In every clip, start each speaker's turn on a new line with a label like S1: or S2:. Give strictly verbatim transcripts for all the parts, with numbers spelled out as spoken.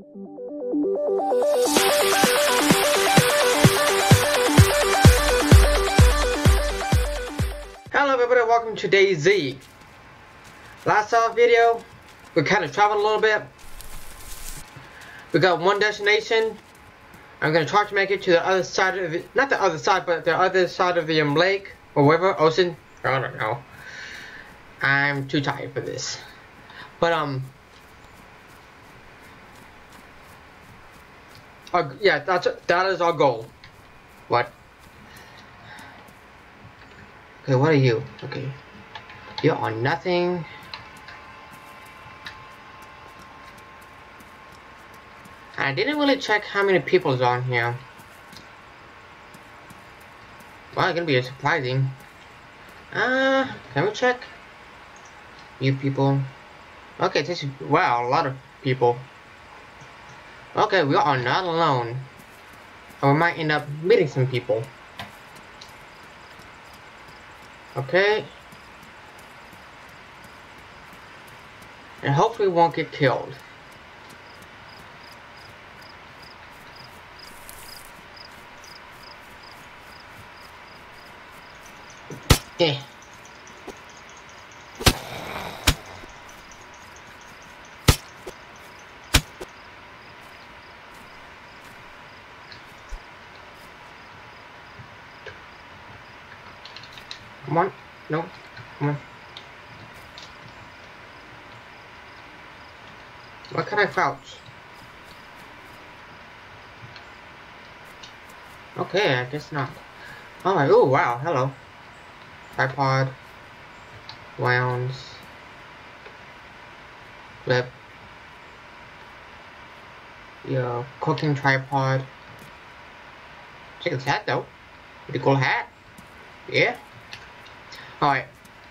S1: Hello everybody, welcome to DayZ. Last uh, video, we kind of traveled a little bit. We got one destination. I'm gonna try to make it to the other side of it, not the other side, but the other side of the um, lake or river, ocean. I don't know. I'm too tired for this. But um, uh, yeah, that's that is our goal. What? Okay, what are you? Okay, you are nothing. I didn't really check how many people is on here. Well, it's gonna be surprising. Uh, can we check? New people. Okay, this is, wow, a lot of people. Okay, we are not alone. And we might end up meeting some people. Okay. And hopefully we won't get killed. Yeah. Come on. No. Come on. Why can't I crouch? Okay, I guess not. Alright, oh wow, hello. Tripod. Wounds. Flip. Yeah, cooking tripod. Check his hat though. Pretty cool hat. Yeah. Alright.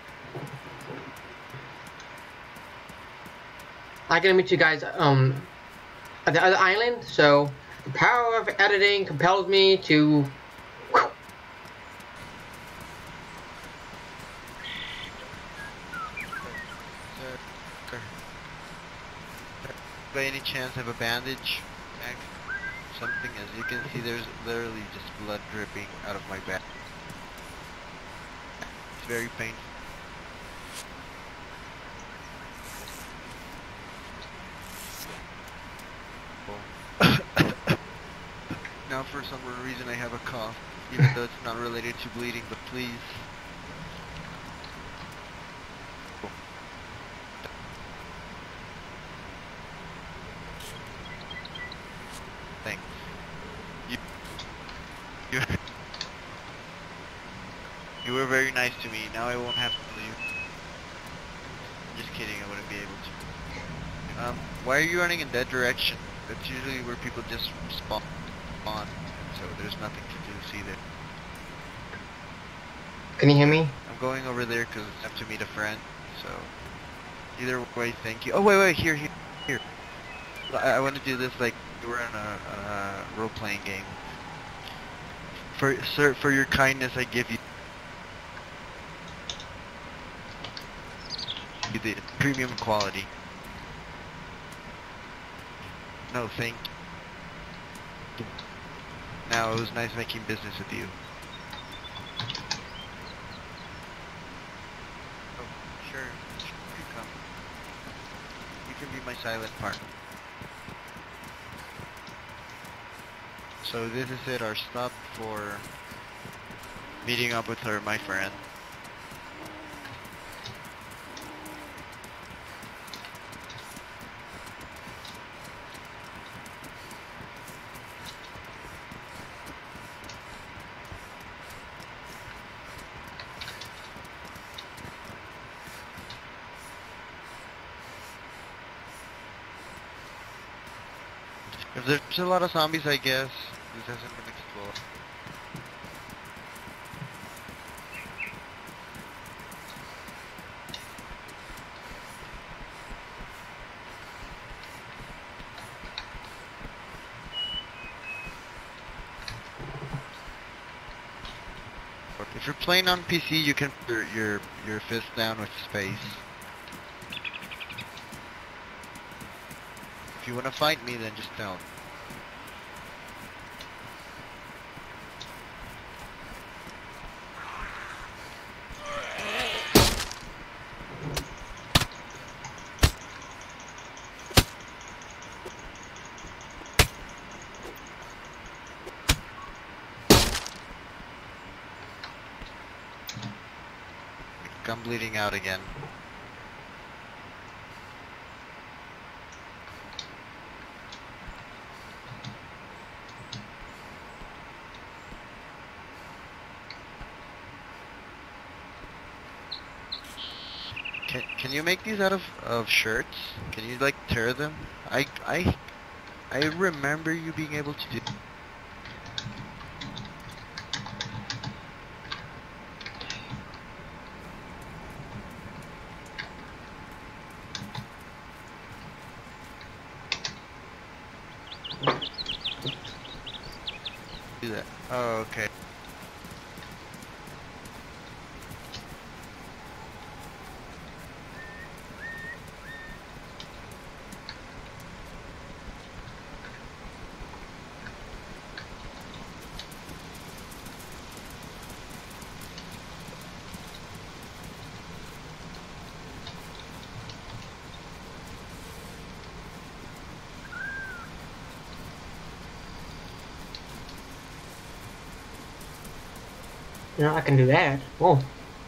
S1: I'm gonna meet you guys um at the other island, so the power of editing compels me to
S2: by any chance have a bandage back? Something, as you can see there's literally just blood dripping out of my back. It's very painful. Now for some reason I have a cough, even though it's not related to bleeding, but please. Thanks. You, you, you were very nice to me. Now I won't have to leave. Just kidding, I wouldn't be able to. Um, why are you running in that direction? That's usually where people just spawn on, so there's nothing to do, see there.
S1: Can you hear me?
S2: I'm going over there because I have to meet a friend, so either way, thank you. Oh wait, wait, here, here, here. I, I want to do this like we're in a, a role-playing game. For sir, for your kindness, I give you the premium quality. No, thank you. Now, it was nice making business with you. Oh, sure. You come. You can be my silent partner. So this is it, our stop for meeting up with her, my friend. If there's a lot of zombies, I guess this hasn't been explored. If you're playing on P C, you can put your your, your fist down with space. If you want to fight me, then just tell me. I'm bleeding out again. Can can you make these out of of shirts? Can you like tear them? I I I remember you being able to do. Do that. Oh, okay.
S1: You know, I can do that. Oh.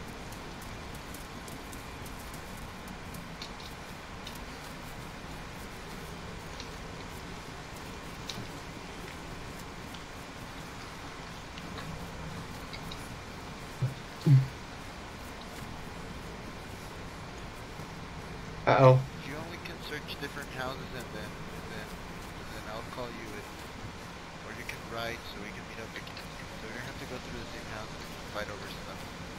S1: Uh-oh.
S2: You only can search different houses and then and then and then I'll call you and or you can ride so we can meet up again. So we don't have to go through the same houses and fight over stuff.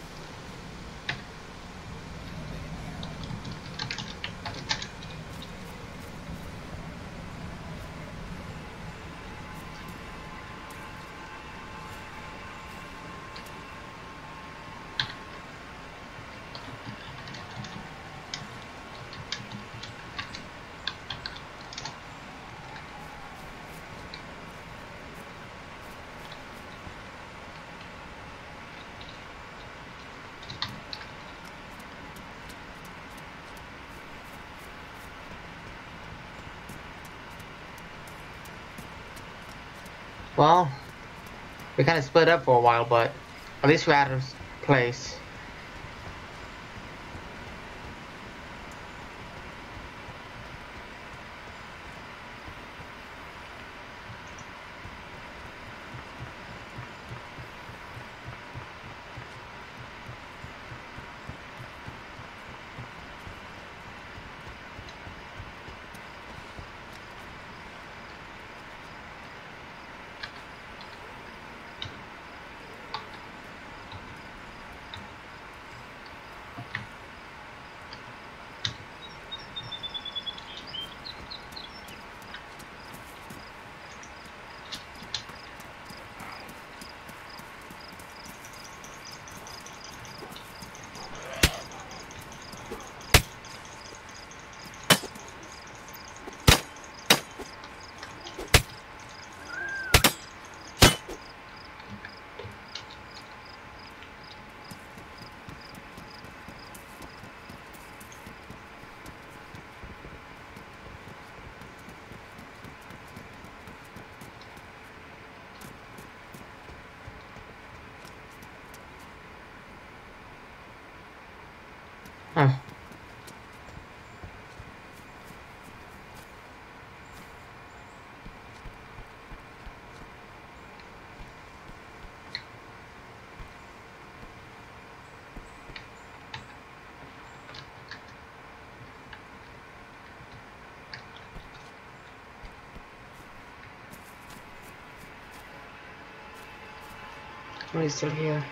S1: Well, we kind of split up for a while, but at least we're out of place. Huh. Somebody's still here.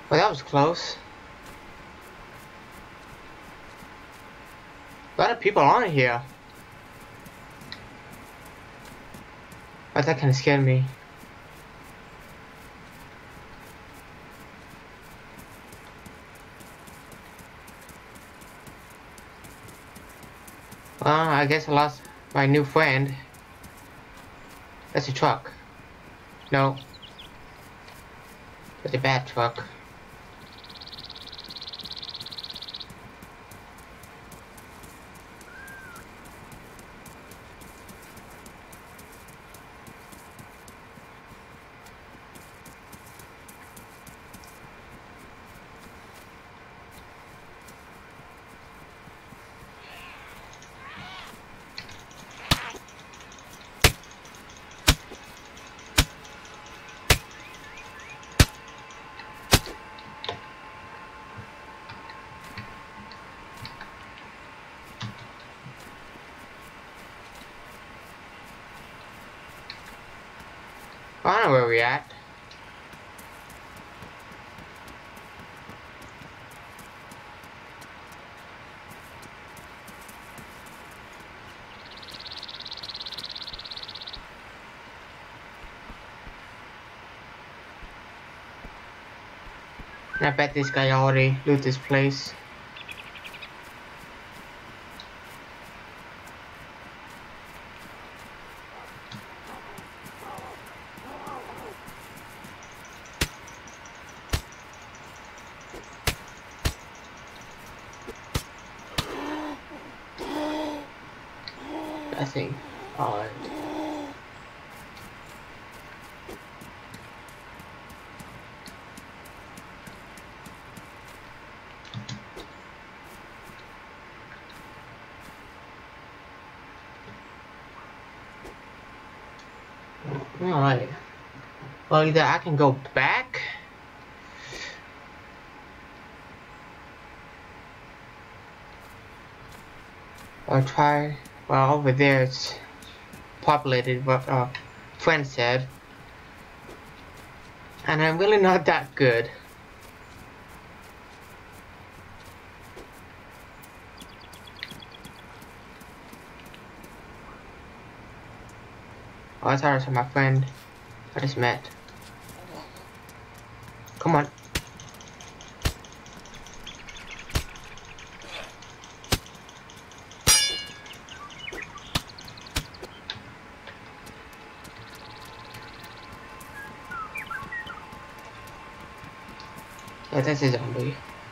S1: Well, that was close. A lot of people on here. But that kind of scared me. Well, I guess I lost my new friend. That's a truck. No. That's a bad truck. I don't know where we're at. I bet this guy already loot this place. I think. Alright. Alright. Well, either I can go back. Or try. Well, over there it's populated, what uh, friend said. And I'm really not that good. Oh, that's ours, my friend I just met. Come on. Yeah, that's a zombie.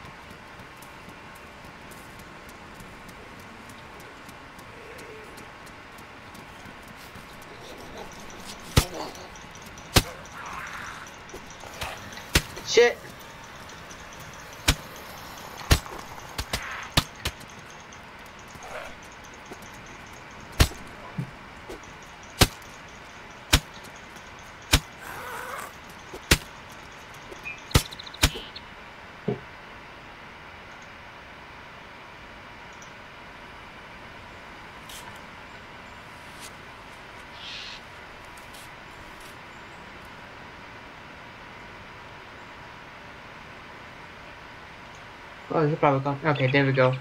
S1: Shit! Oh, he's probably gone. Okay, there we go.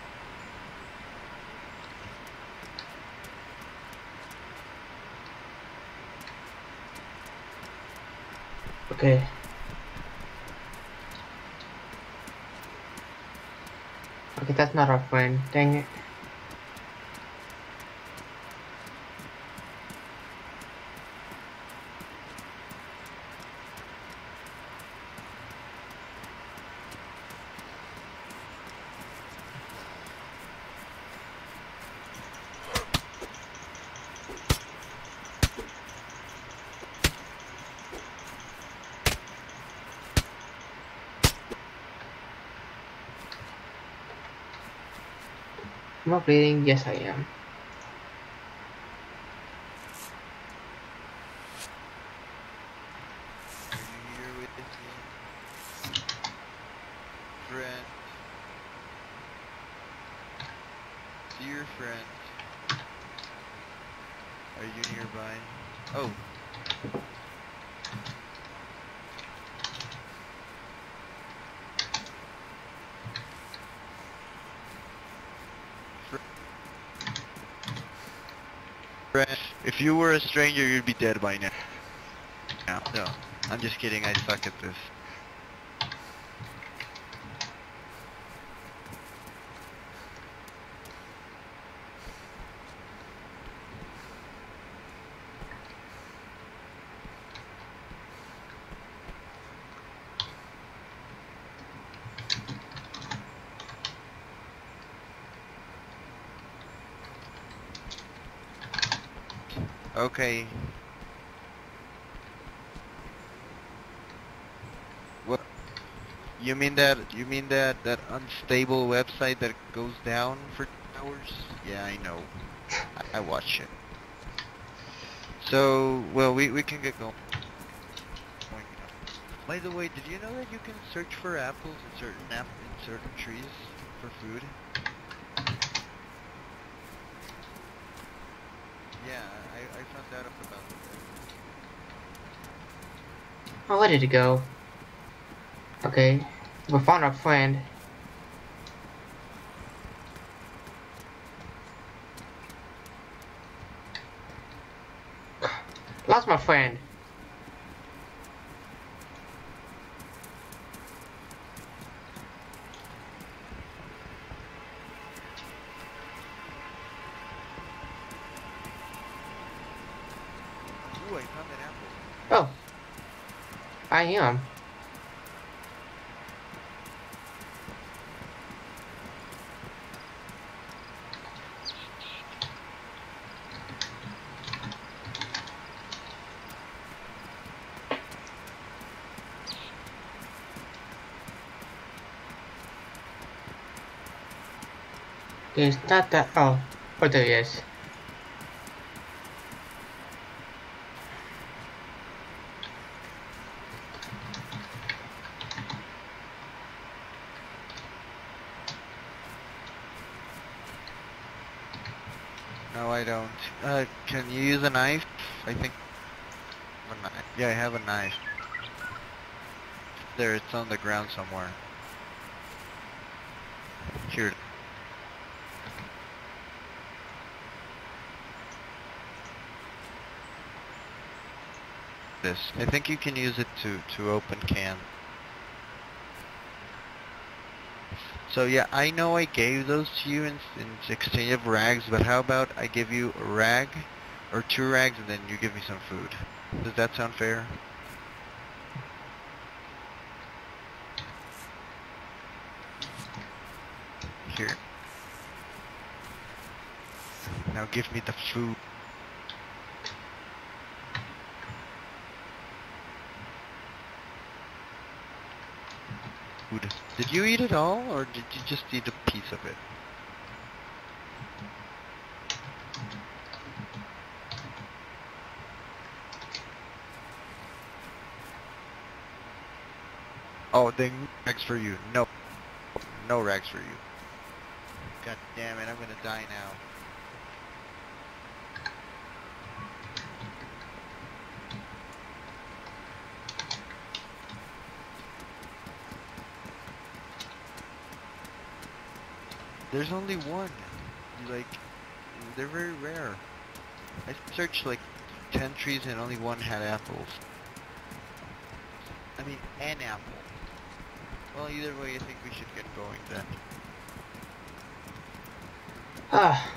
S1: Okay. Okay, that's not our friend. Dang it. Am I bleeding? Yes, I am.
S2: Are you here with me? Friend. Dear friend. Are you nearby? Oh. friend. If you were a stranger, you'd be dead by now. No, no. I'm just kidding. I suck at this. Okay. What? You mean that? You mean that that unstable website that goes down for hours? Yeah, I know. I, I watch it. So, well, we we can get going. By the way, did you know that you can search for apples in certain app in certain trees for food? Yeah, I, I found out about that.
S1: Oh, where did it go? Okay, we found our friend. Lost my friend.
S2: Ooh, I found an apple.
S1: Oh, I am. It's not that. Oh, oh, there he is.
S2: No, I don't. Uh, can you use a knife? I think. I have a knife. Yeah, I have a knife. There, it's on the ground somewhere. Here. This. I think you can use it to to open cans. So yeah, I know I gave those to you in, in exchange of rags, but how about I give you a rag, or two rags, and then you give me some food? Does that sound fair? Here. Now give me the food. Food. Did you eat it all, or did you just eat a piece of it? Oh, then rags for you. No. No rags for you. God damn it, I'm gonna die now. There's only one. Like, they're very rare. I searched like ten trees and only one had apples. I mean, an apple. Well, either way, I think we should get going then.
S1: Ah.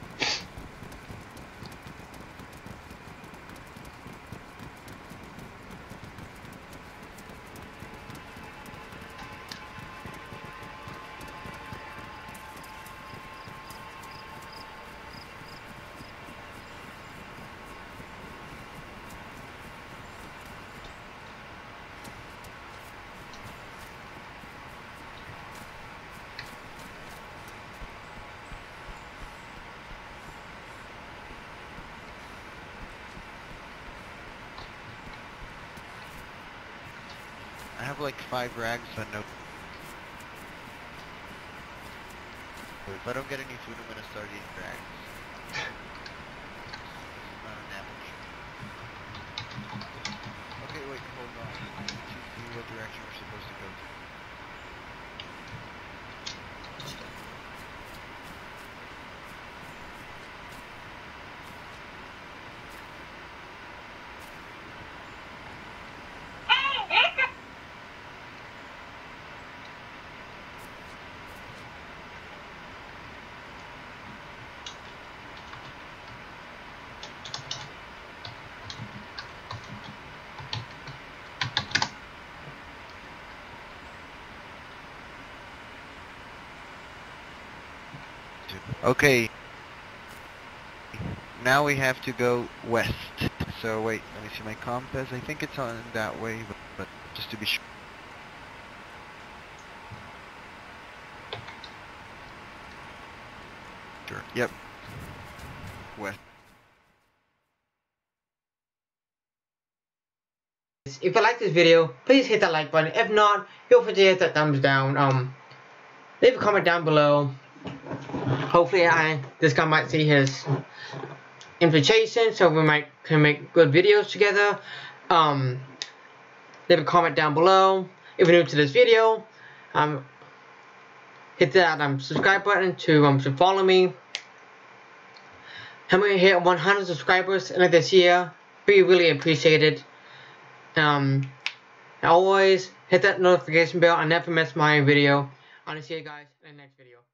S2: I have like five rags, but no. If I don't get any food, I'm gonna start eating rags. Not an ambush. Okay, wait, hold on. I need to see what direction we're supposed to go to. Okay. Now we have to go west. So wait, let me see my compass. I think it's on that way, but, but just to be sure. Sure. Yep. West.
S1: If you like this video, please hit that like button. If not, feel free to hit that thumbs down. Um, leave a comment down below. Hopefully, I this guy might see his invitation, so we might can make good videos together. Um, leave a comment down below. If you're new to this video, um, hit that um subscribe button to um to follow me. Help me hit one hundred subscribers in this year. Be really appreciated. Um, always hit that notification bell. I never miss my video. I'll see you guys in the next video.